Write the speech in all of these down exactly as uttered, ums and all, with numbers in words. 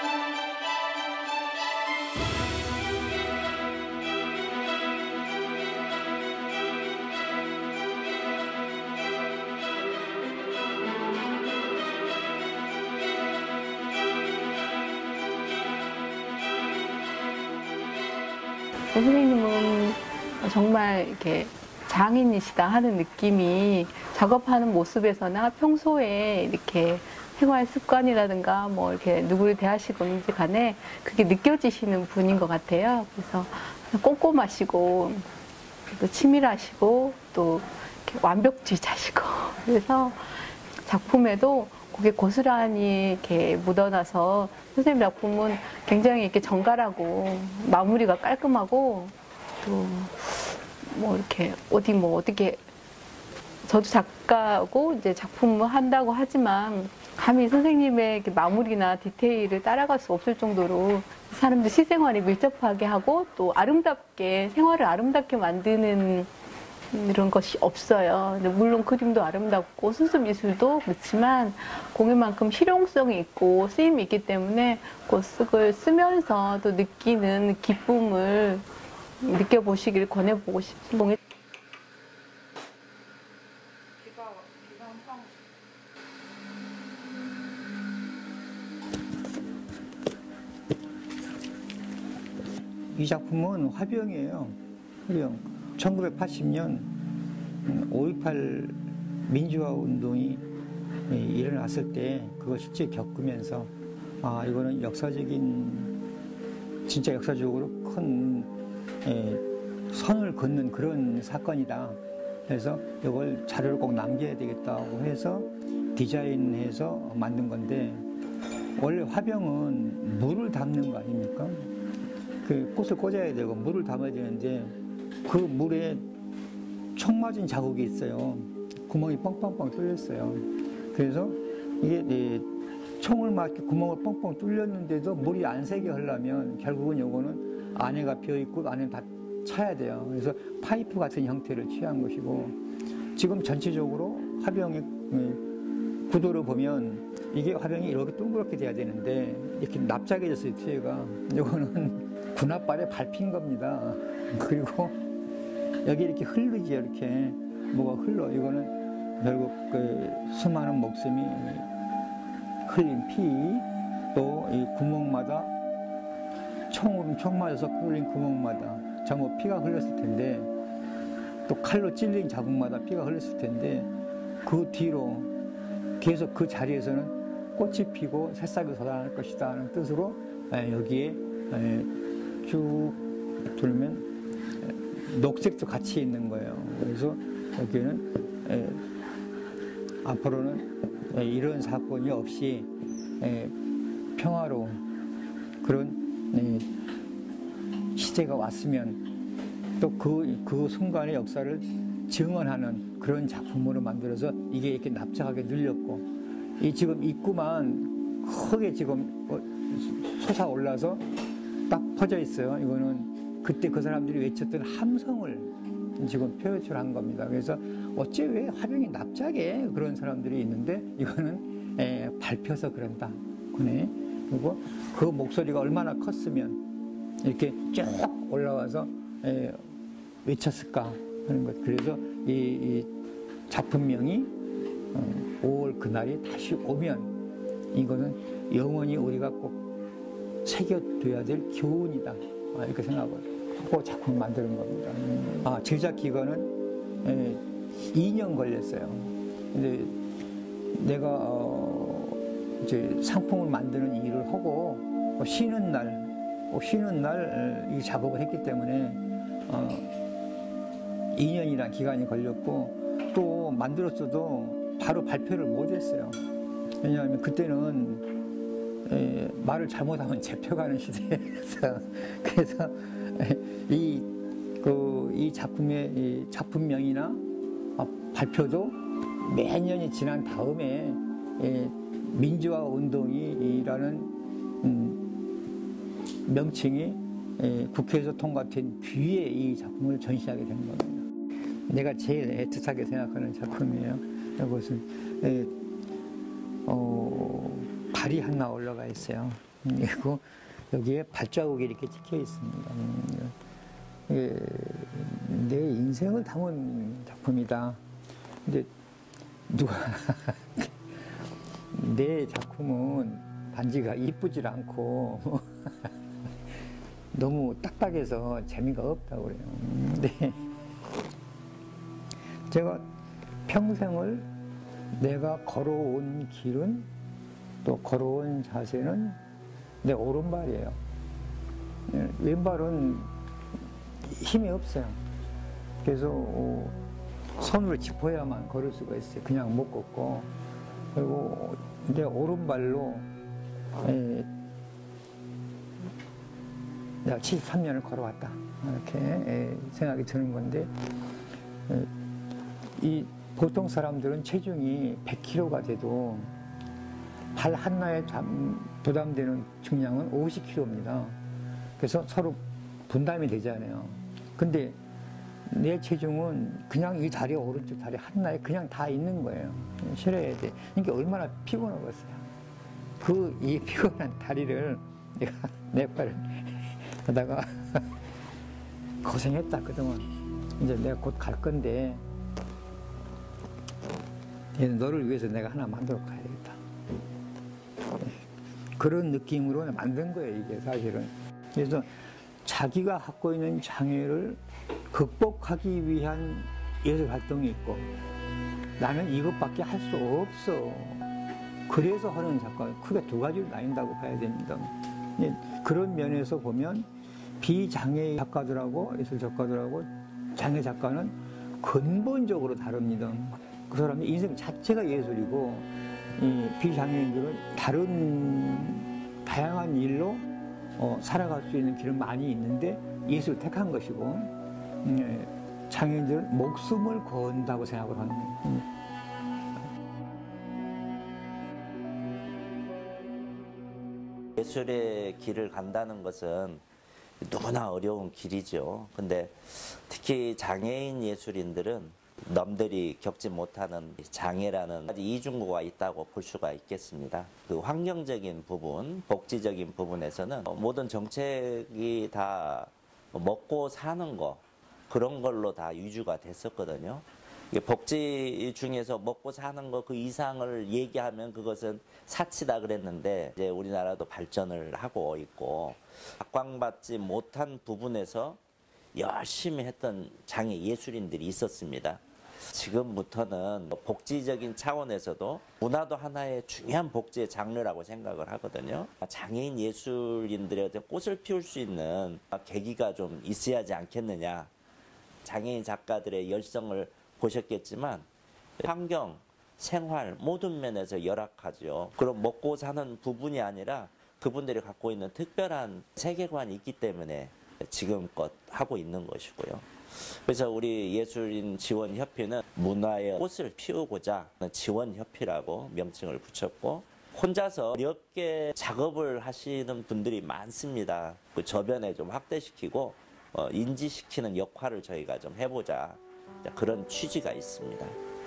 선생님은 정말 이렇게 장인이시다 하는 느낌이 작업하는 모습에서나 평소에 이렇게 생활 습관이라든가 뭐 이렇게 누구를 대하시든지 간에 그게 느껴지시는 분인 것 같아요. 그래서 꼼꼼하시고 또 치밀하시고 또 이렇게 완벽주의자시고 그래서 작품에도 그게 고스란히 이렇게 묻어나서 선생님 작품은 굉장히 이렇게 정갈하고 마무리가 깔끔하고 또 뭐 이렇게 어디 뭐 어떻게 저도 작가고 이제 작품을 한다고 하지만 감히 선생님의 이렇게 마무리나 디테일을 따라갈 수 없을 정도로 사람들 실생활이 밀접하게 하고 또 아름답게 생활을 아름답게 만드는 이런 것이 없어요. 근데 물론 그림도 아름답고 순수 미술도 그렇지만 공예만큼 실용성이 있고 쓰임이 있기 때문에 그 그걸 쓰면서 또 느끼는 기쁨을 느껴보시길 권해보고 싶은 이 작품은 화병이에요. 화병. 천구백팔십 년 오이팔 민주화 운동이 일어났을 때 그걸 실제 겪으면서 아 이거는 역사적인 진짜 역사적으로 큰 선을 긋는 그런 사건이다. 그래서 이걸 자료를 꼭 남겨야 되겠다고 해서 디자인해서 만든 건데 원래 화병은 물을 담는 거 아닙니까? 그 꽃을 꽂아야 되고 물을 담아야 되는데 그 물에 총 맞은 자국이 있어요. 구멍이 뻥뻥뻥 뚫렸어요. 그래서 이게 네, 총을 맞게 구멍을 뻥뻥 뚫렸는데도 물이 안 새게 하려면 결국은 요거는 안에가 비어있고 안에 다 차야 돼요. 그래서 파이프 같은 형태를 취한 것이고 지금 전체적으로 화병의 구도를 보면 이게 화병이 이렇게 동그랗게 돼야 되는데 이렇게 납작해졌어요. 뒤에가. 요거는 군홧발에 밟힌 겁니다. 그리고 여기 이렇게 흐르지 이렇게 뭐가 흘러. 이거는 결국 그 수많은 목숨이 흘린 피, 또 이 구멍마다 총으로 총 맞아서 흘린 구멍마다 전부 피가 흘렀을 텐데 또 칼로 찔린 자국마다 피가 흘렀을 텐데 그 뒤로 계속 그 자리에서는 꽃이 피고 새싹이 돋아날 것이다 하는 뜻으로 여기에 쭉 돌면 녹색도 같이 있는 거예요. 그래서 여기는 에, 앞으로는 에, 이런 사건이 없이 에, 평화로운 그런 에, 시대가 왔으면 또 그 그 순간의 역사를 증언하는 그런 작품으로 만들어서 이게 이렇게 납작하게 늘렸고 이 지금 입구만 크게 지금 솟아올라서 딱 퍼져 있어요. 이거는 그때 그 사람들이 외쳤던 함성을 지금 표출한 겁니다. 그래서 어째 왜 화병이 납작해 그런 사람들이 있는데 이거는 에, 밟혀서 그런다. 그네. 그리고 그 목소리가 얼마나 컸으면 이렇게 쭉 올라와서 에, 외쳤을까 하는 것. 그래서 이, 이 작품명이 어, 오월 그날이 다시 오면 이거는 영원히 우리가 꼭 새겨둬야 될 교훈이다. 아, 이렇게 생각을 하고 작품을 만드는 겁니다. 아, 제작 기간은 에, 이 년 걸렸어요. 근데 내가 어, 이제 상품을 만드는 일을 하고 어, 쉬는 날, 어, 쉬는 날 이 작업을 했기 때문에 어, 이 년이라는 기간이 걸렸고 또 만들었어도 바로 발표를 못했어요. 왜냐하면 그때는 에, 말을 잘못하면 잡혀가는 시대였어요. 그래서 이, 그, 이 작품의 이 작품명이나 어, 발표도 몇 년이 지난 다음에 에, 민주화 운동이라는 음, 명칭이 에, 국회에서 통과된 뒤에 이 작품을 전시하게 된 겁니다. 내가 제일 애틋하게 생각하는 작품이에요. 이것은 에, 어, 달이 하나 올라가 있어요. 그리고 여기에 발자국이 이렇게 찍혀 있습니다. 음, 이게 내 인생을 담은 작품이다. 근데 누가 내 작품은 반지가 이쁘질 않고 너무 딱딱해서 재미가 없다고 그래요. 근데 제가 평생을 내가 걸어온 길은 또 걸어온 자세는 내 오른발이에요. 왼발은 힘이 없어요. 그래서 손으로 짚어야만 걸을 수가 있어요. 그냥 못 걷고. 그리고 내 오른발로 에, 내가 칠십삼 년을 걸어왔다. 이렇게 에, 생각이 드는 건데, 에, 이 보통 사람들은 체중이 백 킬로그램가 돼도 발 하나에 부담되는 중량은 오십 킬로그램입니다. 그래서 서로 분담이 되잖아요. 근데 내 체중은 그냥 이 다리, 오른쪽 다리 하나에 그냥 다 있는 거예요. 실어야 돼. 그러니까 얼마나 피곤하겠어요. 그 이 피곤한 다리를 내가 내 발을 하다가 고생했다 그동안. 이제 내가 곧 갈 건데 너를 위해서 내가 하나 만들어 가야 되겠다. 그런 느낌으로 만든 거예요, 이게 사실은. 그래서 자기가 갖고 있는 장애를 극복하기 위한 예술 활동이 있고, 나는 이것밖에 할 수 없어. 그래서 하는 작가, 크게 두 가지로 나뉜다고 봐야 됩니다. 그런 면에서 보면 비장애 작가들하고 예술 작가들하고 장애 작가는 근본적으로 다릅니다. 그 사람의 인생 자체가 예술이고, 이 비장애인들은 다른 다양한 일로 어, 살아갈 수 있는 길은 많이 있는데 예술을 택한 것이고, 음, 장애인들은 목숨을 건다고 생각을 하는 거예요. 음. 예술의 길을 간다는 것은 누구나 어려운 길이죠. 근데 특히 장애인 예술인들은 남들이 겪지 못하는 장애라는 이중고가 있다고 볼 수가 있겠습니다. 그 환경적인 부분, 복지적인 부분에서는 모든 정책이 다 먹고 사는 거, 그런 걸로 다 위주가 됐었거든요. 복지 중에서 먹고 사는 거 그 이상을 얘기하면 그것은 사치다 그랬는데, 이제 우리나라도 발전을 하고 있고 각광받지 못한 부분에서 열심히 했던 장애 예술인들이 있었습니다. 지금부터는 복지적인 차원에서도 문화도 하나의 중요한 복지의 장르라고 생각을 하거든요. 장애인 예술인들의 어떤 꽃을 피울 수 있는 계기가 좀 있어야지 않겠느냐. 장애인 작가들의 열성을 보셨겠지만 환경, 생활 모든 면에서 열악하죠. 그럼 먹고 사는 부분이 아니라 그분들이 갖고 있는 특별한 세계관이 있기 때문에 지금껏 하고 있는 것이고요. 그래서 우리 예술인 지원협회는 문화의 꽃을 피우고자 지원협회라고 명칭을 붙였고, 혼자서 어렵게 작업을 하시는 분들이 많습니다. 그 저변에 좀 확대시키고 어, 인지시키는 역할을 저희가 좀 해보자, 그런 취지가 있습니다.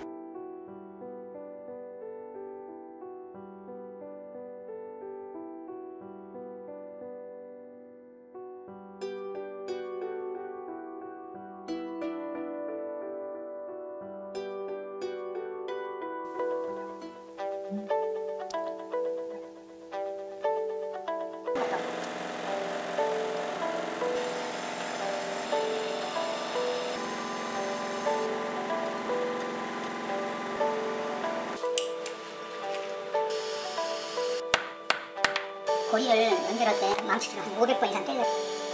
고리를 연결할 때 망치로 한 오백 번 이상 때려.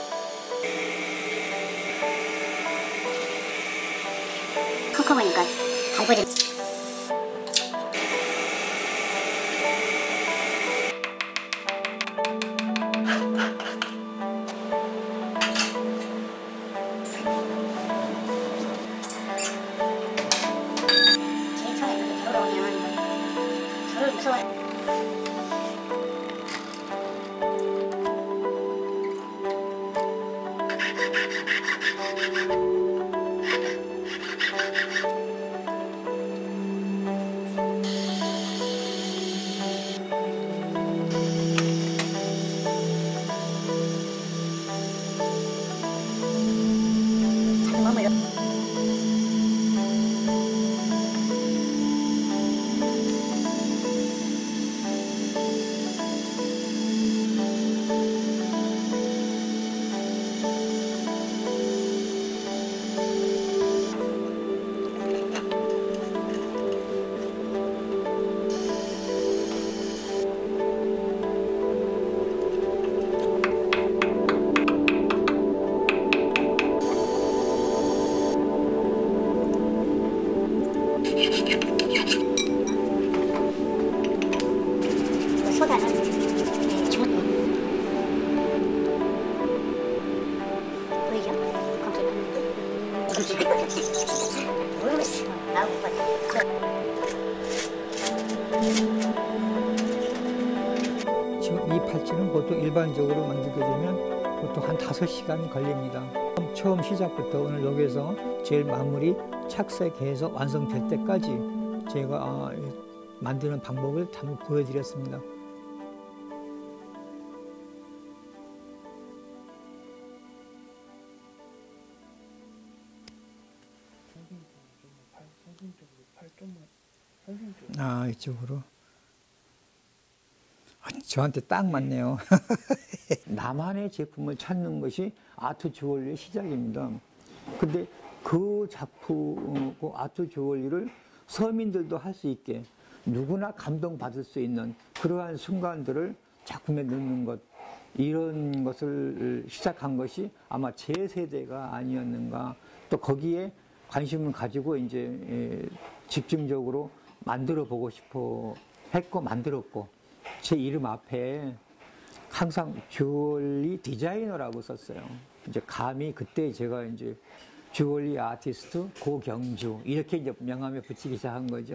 컴컴 하니까 달궈져. 제일 처음에 이렇게 들어오면 저를 무서워해. 지금 이 팔찌는 보통 일반적으로 만들게 되면 보통 한 다섯 시간 걸립니다. 처음 시작부터 오늘 여기서 제일 마무리 착색해서 완성될 때까지 제가 만드는 방법을 한번 보여드렸습니다. 아, 이쪽으로. 저한테 딱 맞네요. 나만의 제품을 찾는 것이 아트 주얼리의 시작입니다. 근데 그 작품, 그 아트 주얼리를 서민들도 할 수 있게 누구나 감동받을 수 있는 그러한 순간들을 작품에 넣는 것, 이런 것을 시작한 것이 아마 제 세대가 아니었는가. 또 거기에 관심을 가지고 이제 집중적으로 만들어 보고 싶어 했고 만들었고, 제 이름 앞에 항상 주얼리 디자이너라고 썼어요. 이제 감히 그때 제가 이제 주얼리 아티스트 고경주 이렇게 이제 명함에 붙이기 시작한 거죠.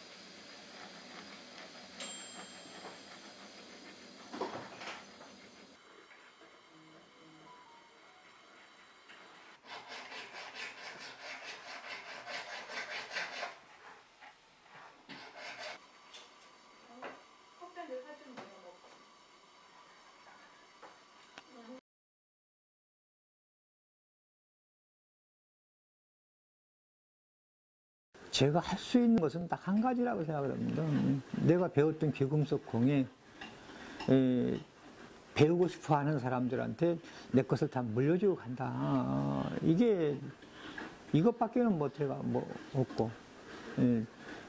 제가 할 수 있는 것은 딱 한 가지라고 생각을 합니다. 내가 배웠던 귀금속 공예, 에, 배우고 싶어 하는 사람들한테 내 것을 다 물려주고 간다. 이게, 이것밖에는 뭐 제가 뭐 없고, 에,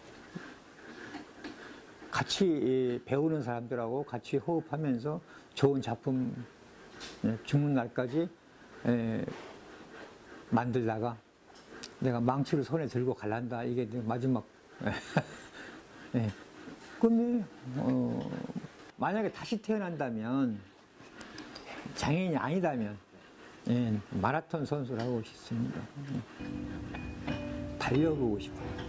같이 배우는 사람들하고 같이 호흡하면서 좋은 작품, 죽는 날까지 에, 만들다가 내가 망치를 손에 들고 갈란다. 이게 마지막. 네. 근데, 어, 만약에 다시 태어난다면, 장애인이 아니다면, 네, 마라톤 선수를 하고 싶습니다. 달려보고 싶어요.